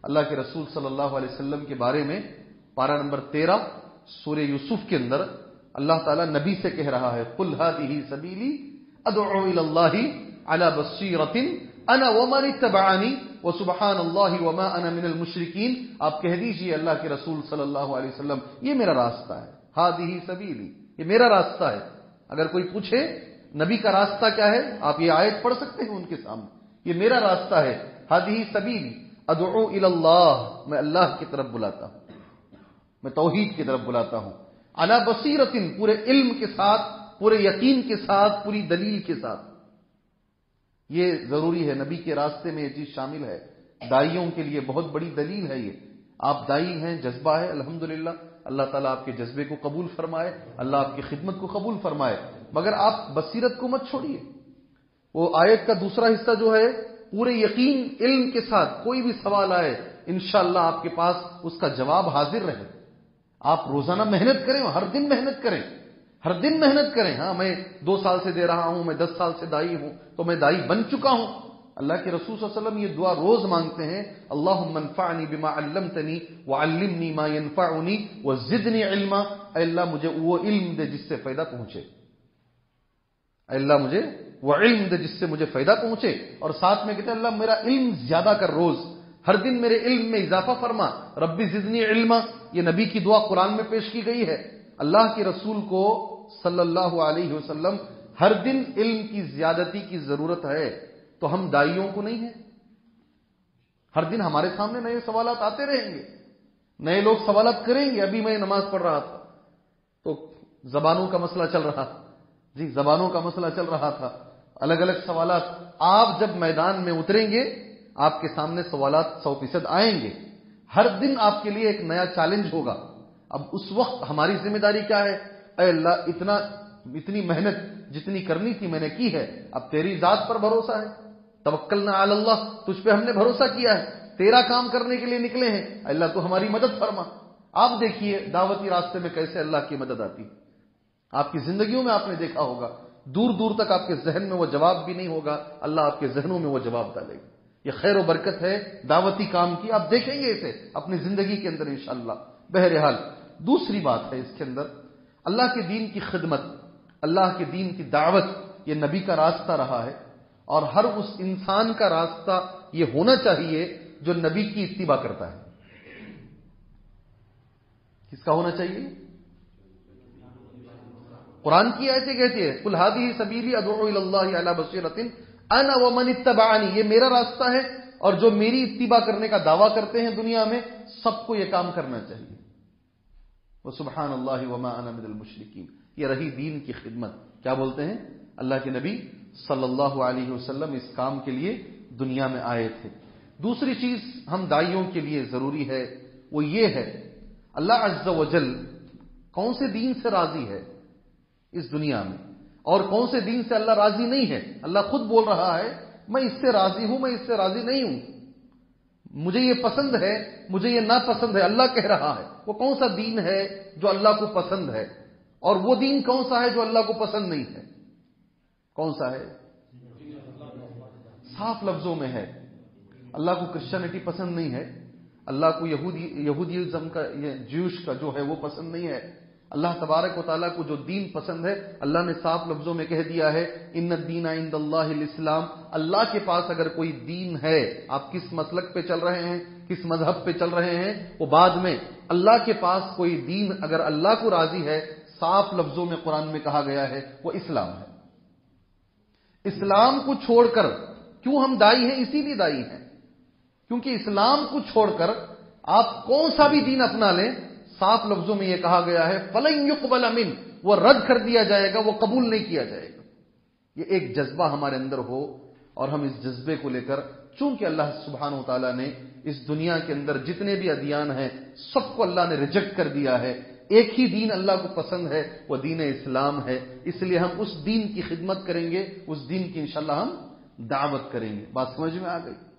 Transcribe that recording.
اللہ کے رسول صلی اللہ علیہ وسلم کے بارے میں پارہ نمبر 13 سورہ یوسف کے اندر اللہ تعالیٰ نبی سے کہہ رہا ہے قل هذه سبیلی ادعو الی اللہ علی بصیرۃ انا ومن اتبعنی وسبحان اللہ وما انا من المشرکین. آپ کہہ دیجئے اللہ کے رسول صلی اللہ علیہ وسلم یہ میرا راستہ ہے. هذه سبیلی یہ میرا راستہ ہے. اگر کوئی پوچھے نبی کا راستہ کیا ہے آپ یہ آیت پڑھ سکتے ہیں ان کے سامنے. یہ میرا راستہ ہے. هذه سبیلی ادعو الی اللہ میں اللہ کی طرف بلاتا ہوں, میں توحید کی طرف بلاتا ہوں. علی بصیرۃ پورے علم کے ساتھ, پورے یقین کے ساتھ, پوری دلیل کے ساتھ. یہ ضروری ہے, نبی کے راستے میں یہ چیز شامل ہے. داعیوں کے لیے بہت بڑی دلیل ہے یہ. آپ داعی ہیں, جذبہ ہے, الحمدللہ اللہ تعالیٰ آپ کے جذبے کو قبول فرمائے, اللہ آپ کی خدمت کو قبول فرمائے. مگر آپ بصیرت کو مت چھوڑیے. وہ آیت کا دوسرا حصہ جو ہے پورے یقین علم کے ساتھ کوئی بھی سوال آئے انشاءاللہ آپ کے پاس اس کا جواب حاضر رہے. آپ روزانہ محنت کریں, ہر دن محنت کریں, ہر دن محنت کریں. ہاں میں 2 سال سے دے رہا ہوں, میں 10 سال سے دائی ہوں, تو میں دائی بن چکا ہوں. اللہ کے رسول صلی اللہ علیہ وسلم یہ دعا روز مانگتے ہیں, اللہم انفعنی بما علمتنی وعلمنی ما ینفعنی وزدنی علما. اے اللہ مجھے وہ علم دے جس سے فائدہ پہنچے, اے اللہ مجھے وہ علم دے جس سے مجھے فائدہ پہنچے. اور ساتھ میں کہتے ہیں اللہ میرا علم زیادہ کر, روز ہر دن میرے علم میں اضافہ فرما. ربی زدنی علما یہ نبی کی دعا قرآن میں پیش کی گئی ہے. اللہ کے رسول کو صلی اللہ علیہ وسلم ہر دن علم کی زیادتی کی ضرورت ہے. تو ہم داعیوں کو نہیں ہیں. ہر دن ہمارے سامنے نئے سوالات آتے رہیں گے, نئے لوگ سوالات کریں گے. ابھی میں نماز پڑھ رہا تھا تو زبانوں کا مسئلہ چل رہا تھا, جی زبانوں کا مسئلہ چل رہا تھا, الگ الگ سوالات. آپ جب میدان میں اتریں گے آپ کے سامنے سوالات 100% آئیں گے. ہر دن آپ کے لیے ایک نیا چیلنج ہوگا. اب اس وقت ہماری ذمہ داری کیا ہے؟ اے اللہ اتنی محنت جتنی کرنی تھی میں نے کی ہے, اب تیری ذات پر بھروسہ ہے. توکلنا علی اللہ, تجھ پہ ہم نے بھروسہ کیا ہے, تیرا کام کرنے کے لیے نکلے ہیں. اللہ تو ہماری مدد فرما. آپ دیکھیے دعوتی راستے میں کیسے اللہ کی مدد آتی. آپ کی زندگیوں میں آپ نے دیکھا ہوگا دور دور تک آپ کے ذہن میں وہ جواب بھی نہیں ہوگا, اللہ آپ کے ذہنوں میں وہ جواب ڈالے گا. یہ خیر و برکت ہے دعوتی کام کی. آپ دیکھیں گے اسے اپنی زندگی کے اندر انشاءاللہ. بہرحال دوسری بات ہے اس کے اندر اللہ کے دین کی خدمت, اللہ کے دین کی دعوت, یہ نبی کا راستہ رہا ہے. اور ہر اس انسان کا راستہ یہ ہونا چاہیے جو نبی کی اتباع کرتا ہے. کس کا ہونا چاہیے؟ قرآن کی آیتیں کہتی ہے قل هذه سبیلی ادعو الی اللہ علی بصیرۃ انا ومن اتبعنی, یہ میرا راستہ ہے اور جو میری اتباع کرنے کا دعویٰ کرتے ہیں دنیا میں سب کو یہ کام کرنا چاہیے. وسبحان اللہ وما انا من المشرکین. یہ رہی دین کی خدمت. کیا بولتے ہیں؟ اللہ کے نبی صلی اللہ علیہ وسلم اس کام کے لیے دنیا میں آئے تھے. دوسری چیز ہم داعیوں کے لیے ضروری ہے وہ یہ ہے اللہ عز و جل کون سے دین سے راضی ہے اس دنیا میں اور کون سے دین سے اللہ راضی نہیں ہے. اللہ خود بول رہا ہے میں اس سے راضی ہوں, میں اس سے راضی نہیں ہوں, مجھے یہ پسند ہے, مجھے یہ ناپسند ہے. اللہ کہہ رہا ہے وہ کون سا دین ہے جو اللہ کو پسند ہے اور وہ دین کون سا ہے جو اللہ کو پسند نہیں ہے. کون سا ہے؟ صاف لفظوں میں ہے اللہ کو کرسچینٹی پسند نہیں ہے, اللہ کو یہودیزم کا جیوش کا جو ہے وہ پسند نہیں ہے. اللہ تبارک و تعالیٰ کو جو دین پسند ہے اللہ نے صاف لفظوں میں کہہ دیا ہے ان الدین عند اللہ الاسلام. اللہ کے پاس اگر کوئی دین ہے, آپ کس مسلک پہ چل رہے ہیں, کس مذہب پہ چل رہے ہیں وہ بعد میں, اللہ کے پاس کوئی دین اگر اللہ کو راضی ہے صاف لفظوں میں قرآن میں کہا گیا ہے وہ اسلام ہے. اسلام کو چھوڑ کر کیوں ہم دائی ہیں؟ اسی لیے دائی ہیں کیونکہ اسلام کو چھوڑ کر آپ کون سا بھی دین اپنا لیں صاف لفظوں میں یہ کہا گیا ہے فلن یقبل من, وہ رد کر دیا جائے گا, وہ قبول نہیں کیا جائے گا. یہ ایک جذبہ ہمارے اندر ہو اور ہم اس جذبے کو لے کر, چونکہ اللہ سبحانہ و تعالیٰ نے اس دنیا کے اندر جتنے بھی ادیان ہیں سب کو اللہ نے ریجیکٹ کر دیا ہے, ایک ہی دین اللہ کو پسند ہے وہ دین اسلام ہے. اس لیے ہم اس دین کی خدمت کریں گے, اس دین کی انشاءاللہ ہم دعوت کریں گے. بات سمجھ میں آ گئی؟